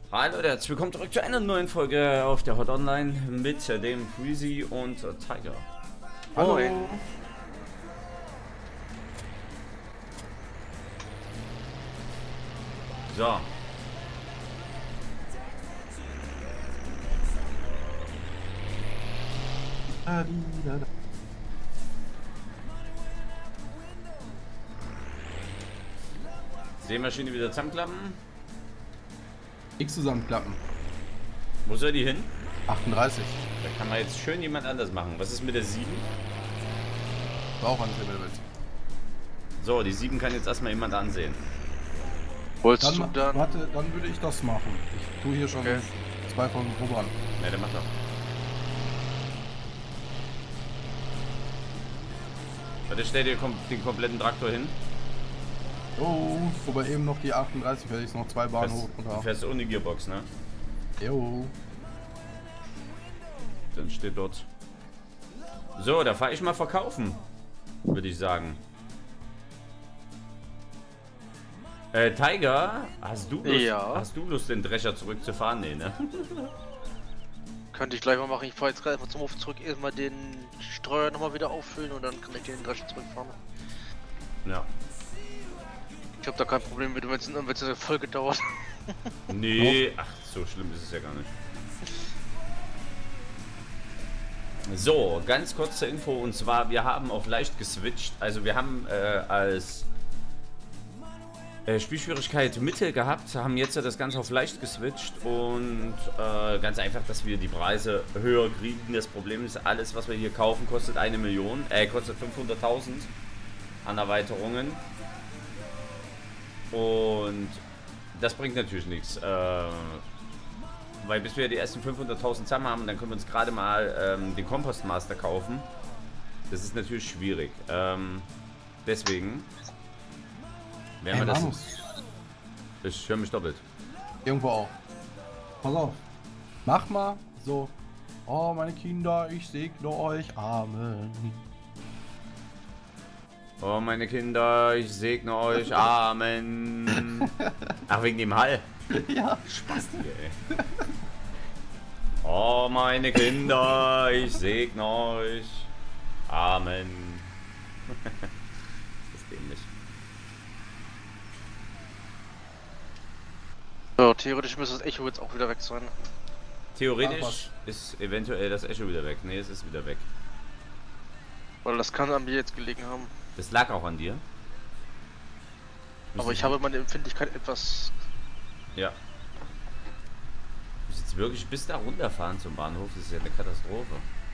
Hallo Leute, herzlich willkommen zurück zu einer neuen Folge auf der Hot Online mit dem Freezy und Tiger. Hallo. So. Sämaschine wieder zusammenklappen. X zusammenklappen. Wo soll die hin? 38. Da kann man jetzt schön jemand anders machen. Was ist mit der 7? War auch an Level. So, die 7 kann jetzt erstmal jemand ansehen. Wolltest du dann? Warte, dann würde ich das machen. Ich tue hier schon Okay. 2 von Probe an. Ne, der macht doch. Warte, stell dir den kompletten Traktor hin. Oh, wobei eben noch die 38 werde ich noch 2 Bahnen hoch und Du runter. fährst ohne Gearbox, ne? Jo. Dann steht dort. So, da fahre ich mal verkaufen. Würde ich sagen. Tiger, hast du Lust, Ja. hast du Lust, den Drescher zurückzufahren? Nee, ne? Könnte ich gleich mal machen. Ich fahre jetzt gleich mal zum Hof zurück, erstmal den Streuer nochmal wieder auffüllen und dann kann ich den Drescher zurückfahren. Ja. Ich habe da kein Problem mit, wenn es eine Folge dauert. Nee, ach, so schlimm ist es ja gar nicht. So, ganz kurz zur Info, und zwar, wir haben auf leicht geswitcht. Also wir haben als Spielschwierigkeit Mittel gehabt, haben jetzt das Ganze auf leicht geswitcht und ganz einfach, dass wir die Preise höher kriegen. Das Problem ist, alles was wir hier kaufen kostet 1 Million, kostet 500.000 an Erweiterungen. Und das bringt natürlich nichts, weil bis wir die ersten 500.000 zusammen haben, dann können wir uns gerade mal den Kompostmaster kaufen. Das ist natürlich schwierig. Deswegen werden wir das. Ich höre mich doppelt. Irgendwo auch. Pass auf. Mach mal so. Oh, meine Kinder, ich segne euch. Amen. Oh, meine Kinder, ich segne euch. Amen. Ach, wegen dem Hall. Ja. Spastige, ey. Oh, meine Kinder, ich segne euch. Amen. Das ist dämlich. So, theoretisch müsste das Echo jetzt auch wieder weg sein. Theoretisch ist eventuell das Echo wieder weg. Ne, es ist wieder weg. Weil das kann an mir jetzt gelegen haben. Das lag auch an dir. Aber ich habe meine Empfindlichkeit etwas... Ja. Du musst jetzt wirklich bis da runterfahren zum Bahnhof. Das ist ja eine Katastrophe.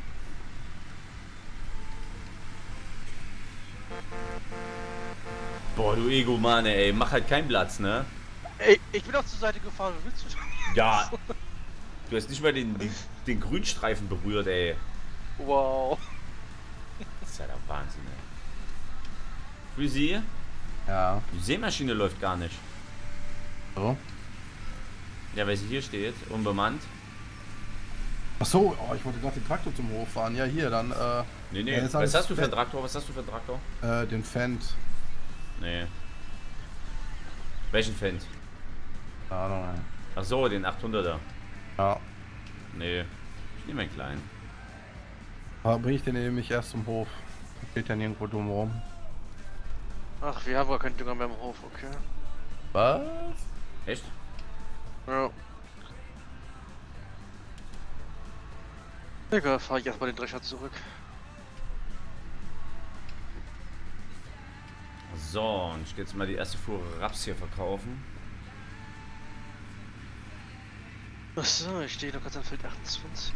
Boah, du Egomane, ey. Mach halt keinen Platz, ne? Ey, ich bin auch zur Seite gefahren, was willst du? Ja. Du hast nicht mal den Grünstreifen berührt, ey. Wow. Das ist ja der Wahnsinn, ey. Freezy? Ja. Die Sämaschine läuft gar nicht. So. Ja, weil sie hier steht, unbemannt. Ach so, oh, ich wollte gerade den Traktor zum Hof fahren. Ja, hier, dann, Nee, nee. Ja, jetzt Was alles hast du für einen weg. Traktor? Was hast du für einen Traktor? Den Fendt. Nee. Welchen Fendt? Ja, nein. Ach so, den 800er. Ja. Nee. Ich nehme einen kleinen. Aber bring ich den nämlich erst zum Hof. Geht ja nirgendwo dumm rum. Ach, wir haben gar keinen Dünger mehr im Hof, okay. Was? Echt? Ja. Egal, fahre ich erstmal den Drescher zurück. So, und ich gehe jetzt mal die erste Fuhre Raps hier verkaufen. Achso, ich stehe noch ganz am Feld 28.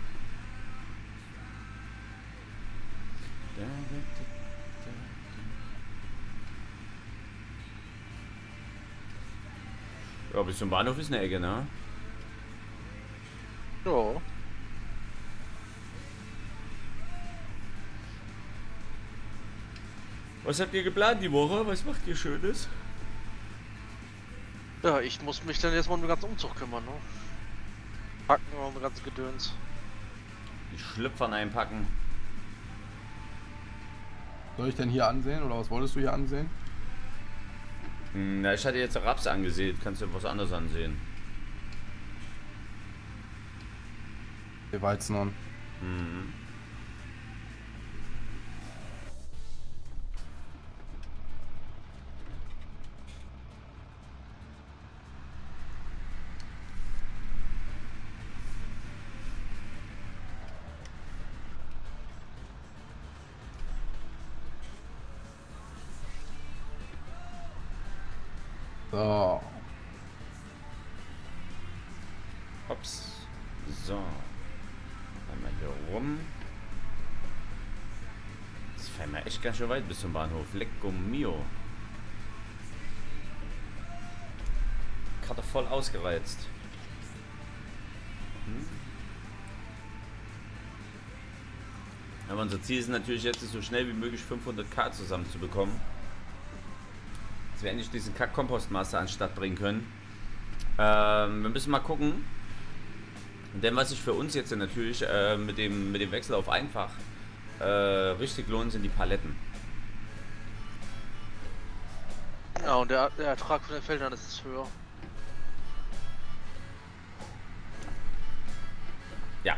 Ja, bis zum Bahnhof ist eine Ecke, ne? Ja. Was habt ihr geplant die Woche? Was macht ihr Schönes? Ja, ich muss mich dann erstmal um den ganzen Umzug kümmern, ne? Packen wir um den ganzen Gedöns. Die Schlüpfern einpacken. Soll ich denn hier ansehen oder was wolltest du hier ansehen? Na, ich hatte jetzt Raps angesehen. Kannst du was anderes ansehen? Die Weizen an. Mhm. So. Hops. So. Einmal hier rum. Jetzt fahren wir echt ganz schön weit bis zum Bahnhof. Lecco mio. Karte voll ausgereizt. Aber unser Ziel ist natürlich jetzt so schnell wie möglich 500k zusammenzubekommen. Dass wir endlich diesen Kack-Kompostmaster anstatt bringen können. Wir müssen mal gucken. Denn was sich für uns jetzt natürlich mit dem Wechsel auf einfach richtig lohnt, sind die Paletten. Ja, und der Ertrag von den Feldern ist höher. Ja.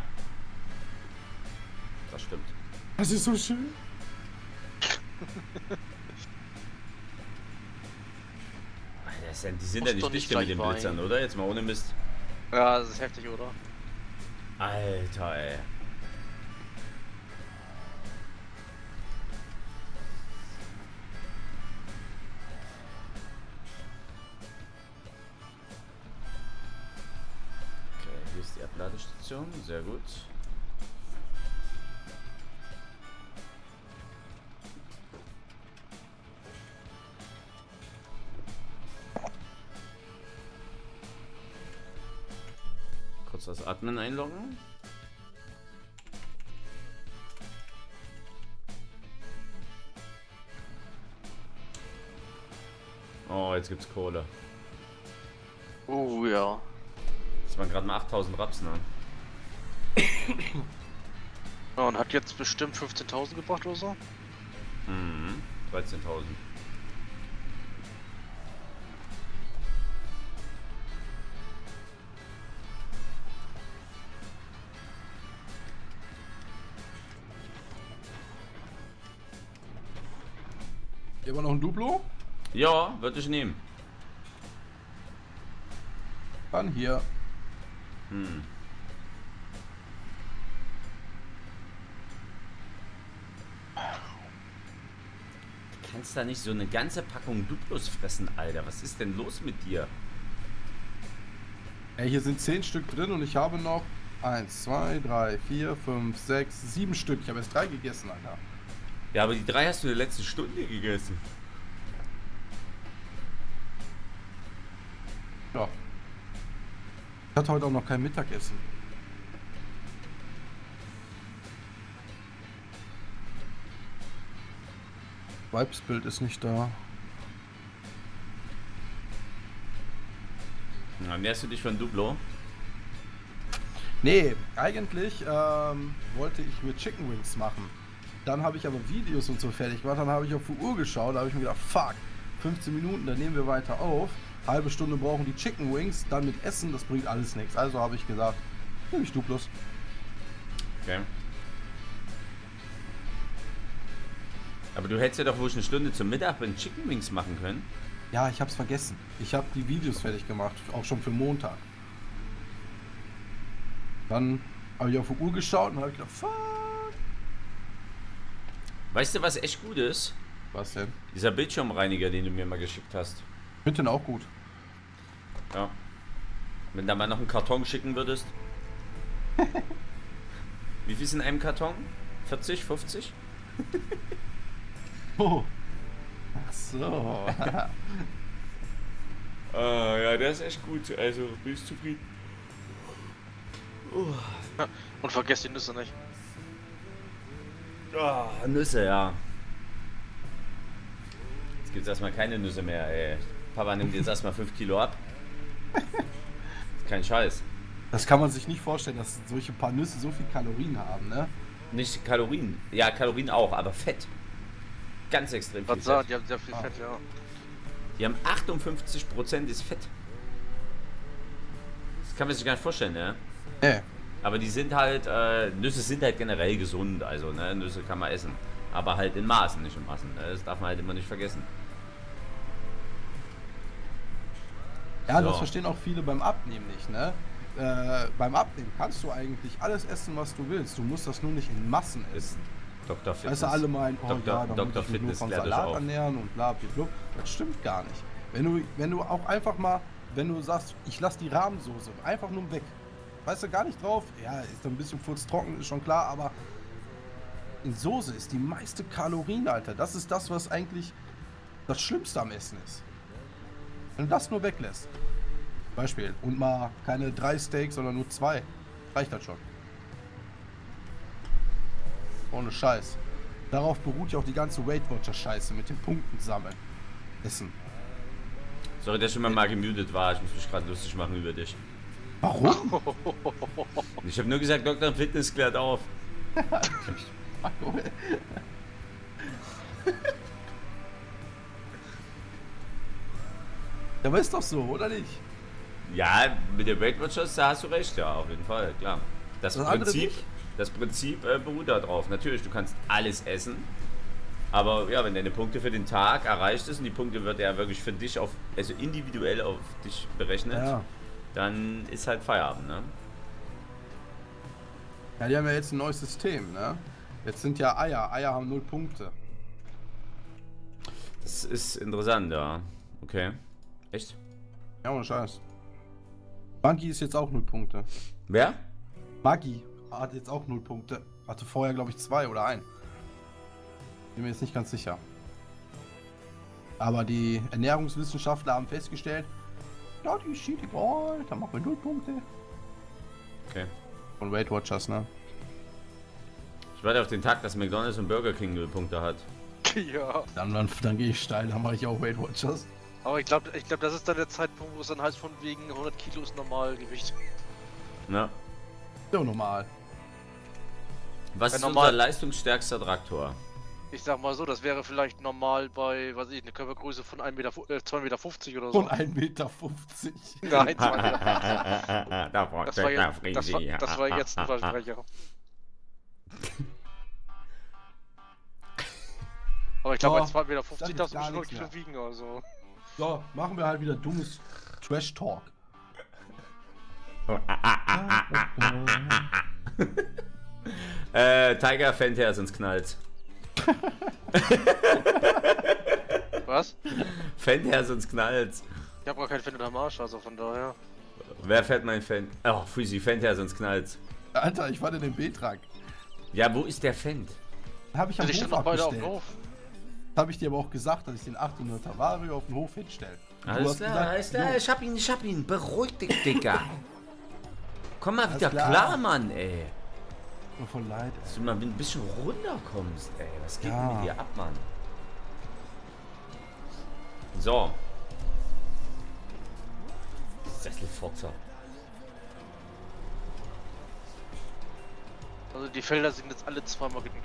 Das stimmt. Das ist so schön. Die sind ja nicht dichter mit den Blitzern, oder? Jetzt mal ohne Mist. Ja, das ist heftig, oder? Alter, ey. Okay, hier ist die Abladestation. Sehr gut. Kurz das Atmen einloggen. Oh, jetzt gibt's Kohle. Oh ja. Das waren gerade mal 8000 Raps, ne? Ja, und hat jetzt bestimmt 15.000 gebracht oder so? Mhm. 13.000. Immer noch ein Duplo? Ja, würde ich nehmen. Dann hier. Hm. Du kannst da nicht so eine ganze Packung Duplos fressen, Alter. Was ist denn los mit dir? Ey, hier sind 10 Stück drin und ich habe noch 1, 2, 3, 4, 5, 6, 7 Stück. Ich habe erst 3 gegessen, Alter. Ja, aber die 3 hast du in der letzten Stunde gegessen. Ja. Ich hatte heute auch noch kein Mittagessen. Vibesbild ist nicht da. Na, näherst du dich von Duplo? Nee, eigentlich wollte ich mir Chicken Wings machen. Dann habe ich aber Videos und so fertig gemacht. Dann habe ich auf die Uhr geschaut. Da habe ich mir gedacht, fuck, 15 Minuten, dann nehmen wir weiter auf. Halbe Stunde brauchen die Chicken Wings, dann mit Essen, das bringt alles nichts. Also habe ich gesagt, nehme ich Duplos. Okay. Aber du hättest ja doch wohl eine Stunde zum Mittag mit Chicken Wings machen können. Ja, ich habe es vergessen. Ich habe die Videos fertig gemacht, auch schon für Montag. Dann habe ich auf die Uhr geschaut und habe gedacht, fuck. Weißt du, was echt gut ist? Was denn? Dieser Bildschirmreiniger, den du mir mal geschickt hast. Ich finde den auch gut. Ja. Wenn da mal noch einen Karton schicken würdest. Wie viel ist in einem Karton? 40, 50? Oh. Ach so. Ja, der ist echt gut. Also, bin ich zufrieden. Ja, und vergesst die Nüsse nicht. Nüsse, ja. Jetzt gibt es erstmal keine Nüsse mehr, ey. Papa nimmt jetzt erstmal 5 Kilo ab. Kein Scheiß. Das kann man sich nicht vorstellen, dass solche paar Nüsse so viel Kalorien haben, ne? Nicht Kalorien. Ja, Kalorien auch, aber Fett. Ganz extrem viel Was sagen, Fett. die haben sehr viel Fett, ja. Die haben 58% ist Fett. Das kann man sich gar nicht vorstellen, ne? Nee. Aber die sind halt, Nüsse sind halt generell gesund, also ne, Nüsse kann man essen. Aber halt in Maßen, nicht in Massen. Ne? Das darf man halt immer nicht vergessen. Ja, So. das verstehen auch viele beim Abnehmen nicht, ne? Beim Abnehmen kannst du eigentlich alles essen, was du willst. Du musst das nur nicht in Massen essen. Dr. Fitness. Also alle meinen, oh Dr. ja, dann Dr. muss ich mich nur Fitness von klärt euch Salat auf. ernähren und bla bla bla. Das stimmt gar nicht. Wenn du auch einfach mal, wenn du sagst, ich lasse die Rahmsoße einfach nur weg. Weißt du, gar nicht drauf. Ja, ist dann ein bisschen furztrocken, ist schon klar, aber in Soße ist die meiste Kalorien, Alter. Das ist das, was eigentlich das Schlimmste am Essen ist. Wenn du das nur weglässt. Beispiel. Und mal keine 3 Steaks, sondern nur 2. Reicht das schon. Ohne Scheiß. Darauf beruht ja auch die ganze Weight Watcher Scheiße mit den Punkten sammeln. Essen. Sorry, dass ich immer mal gemutet war. Ich muss mich gerade lustig machen über dich. Warum? Ich habe nur gesagt, Dr. Fitness klärt auf. Ja, aber ist doch so, oder nicht? Ja, mit den Weight Watchers, da hast du recht, ja, auf jeden Fall, klar. Das andere nicht? Prinzip beruht da drauf. Natürlich, du kannst alles essen. Aber ja, wenn deine Punkte für den Tag erreicht ist und die Punkte wird ja wirklich für dich also individuell auf dich berechnet, Ja. dann ist halt Feierabend, ne? Ja, die haben ja jetzt ein neues System, ne? Jetzt sind ja Eier. Eier haben 0 Punkte. Das ist interessant, ja. Okay. Echt? Ja, ohne Scheiß. Maggi ist jetzt auch 0 Punkte. Wer? Maggi hat jetzt auch 0 Punkte. Hatte vorher, glaube ich, 2 oder 1. Bin mir jetzt nicht ganz sicher. Aber die Ernährungswissenschaftler haben festgestellt, ja, die ist shit egal, dann machen wir 0 Punkte. Okay. Von Weight Watchers, ne? Ich warte auf den Tag, dass McDonald's und Burger King 0 Punkte hat. Ja. Dann gehe ich steil, dann mache ich auch Weight Watchers. Aber ich glaube, das ist dann der Zeitpunkt, wo es dann heißt, von wegen 100 Kilo ist Normalgewicht. Ja. So normal. Was Ja, ist normal. unser leistungsstärkster Traktor? Ich sag mal so, das wäre vielleicht normal bei, weiß ich, eine Körpergröße von 2,50 Meter oder so. Von 1,50 Meter. Nein, 2 Meter. Da Das war jetzt ein Versprecher. Aber ich glaube, bei Oh, 2,50 Meter das ist darfst du gar schon nichts wirklich mehr. viel wiegen, also. So, machen wir halt wieder dummes Trash-Talk. Tiger Fendt sonst knallt. Was? Fendt sonst knallt. Ich habe gar keinen Fan am Arsch, also von daher. Wer fährt mein Fendt? Oh, Freezy, Fendt sonst knallt. Alter, ich war in dem B-Trag. Ja, wo ist der Fendt? Habe ich am Die Hof stehen noch beide auf dem abgestellt. Hof. Habe ich dir aber auch gesagt, dass ich den 800er Vario auf den Hof hinstelle. Alles klar, ich hab ihn. Beruhig dich, Digga. Komm mal wieder klar. klar, Mann, ey. Mir voll leid, Dass du mal ein bisschen runterkommst, ey. Was geht Ja. denn mit dir ab, Mann? So. Sesselfotzer. Also die Felder sind jetzt alle zweimal gedüngt.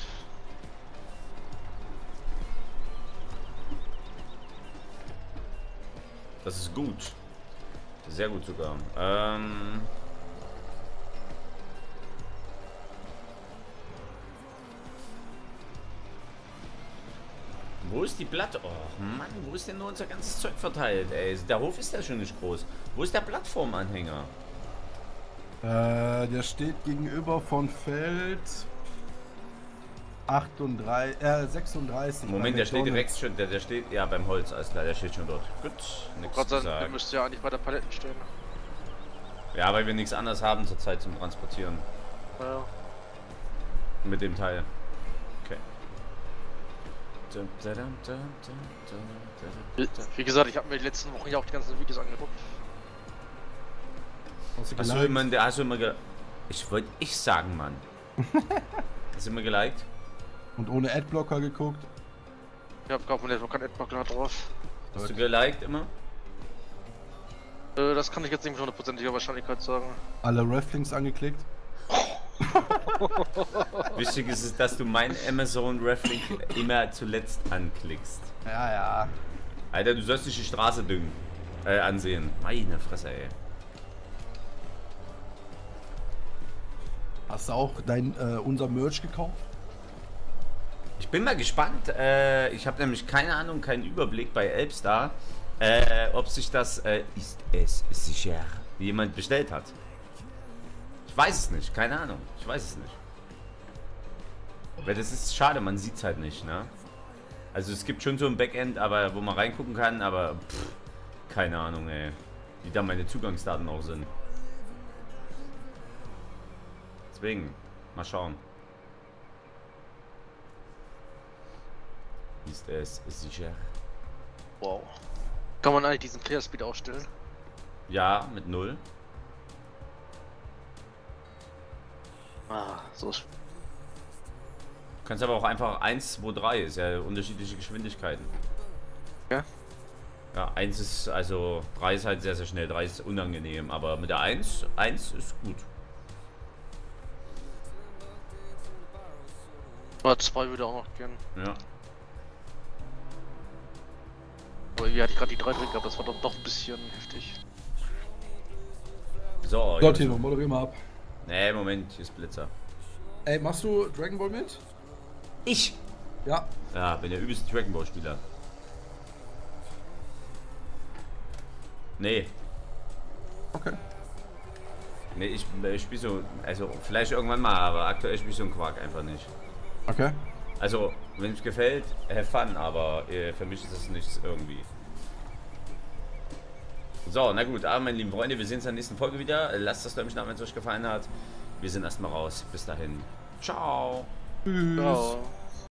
Das ist gut. Sehr gut sogar. Wo ist die Platte? Oh Mann, wo ist denn nur unser ganzes Zeug verteilt, ey? Der Hof ist ja schon nicht groß. Wo ist der Plattformanhänger? Der steht gegenüber von Feld 36. Moment, bei der steht McDonald's. direkt schon, der steht, ja, beim Holz, alles klar, der steht schon dort. Gut, nichts Gott zu sei Dank, der sagen. müsste ja eigentlich bei der Paletten stehen. Ja, weil wir nichts anderes haben zurzeit zum Transportieren. Ja. Mit dem Teil. Okay. Wie gesagt, ich habe mir die letzten Wochen ja auch die ganzen Videos angeguckt. Hast du immer ich sagen, Mann. Hast du immer geliked? Und ohne Adblocker geguckt. Ich habe gerade noch keinen Adblocker drauf. Hast du geliked immer? Das kann ich jetzt nicht mit 100%iger Wahrscheinlichkeit sagen. Alle Reflinks angeklickt. Wichtig ist es, dass du mein Amazon Reflink immer zuletzt anklickst. Ja, ja. Alter, du sollst nicht die Straße düngen. Ansehen. Meine Fresse, ey. Hast du auch unser Merch gekauft? Ich bin mal gespannt. Ich habe nämlich keine Ahnung, keinen Überblick bei Elbstar, ob sich das ist es sicher jemand bestellt hat. Ich weiß es nicht, keine Ahnung. Ich weiß es nicht. Weil das ist schade, man sieht es halt nicht, ne? Also es gibt schon so ein Backend, aber wo man reingucken kann, aber keine Ahnung, ey. Wie da meine Zugangsdaten auch sind. Deswegen, mal schauen. Ist es sicher? Wow. Kann man eigentlich diesen Player Speed ausstellen? Ja, mit 0. Ah, so ist. Du kannst aber auch einfach 1, 2, 3, ist ja unterschiedliche Geschwindigkeiten. Ja? Ja, 1 ist, also 3 ist halt sehr, sehr schnell, 3 ist unangenehm, aber mit der 1 ist gut. Oder 2 würde auch noch gern. Ja. Aber wie hatte ich gerade die 3 drin gehabt, das war dann doch ein bisschen heftig. So, So, Tino, moderier mal ab. Nee, Moment, hier ist Blitzer. Ey, machst du Dragon Ball mit? Ich? Ja. Ja, bin der übelste Dragon Ball Spieler. Nee. Okay. Nee, ich spiele so, also vielleicht irgendwann mal, aber aktuell spiele ich so einen Quark einfach nicht. Okay. Also, wenn es gefällt, have fun, aber für mich ist es nichts irgendwie. So, na gut, aber meine lieben Freunde, wir sehen uns in der nächsten Folge wieder. Lasst das Däumchen nach, wenn es euch gefallen hat. Wir sind erstmal raus. Bis dahin. Ciao. Tschüss. Ciao.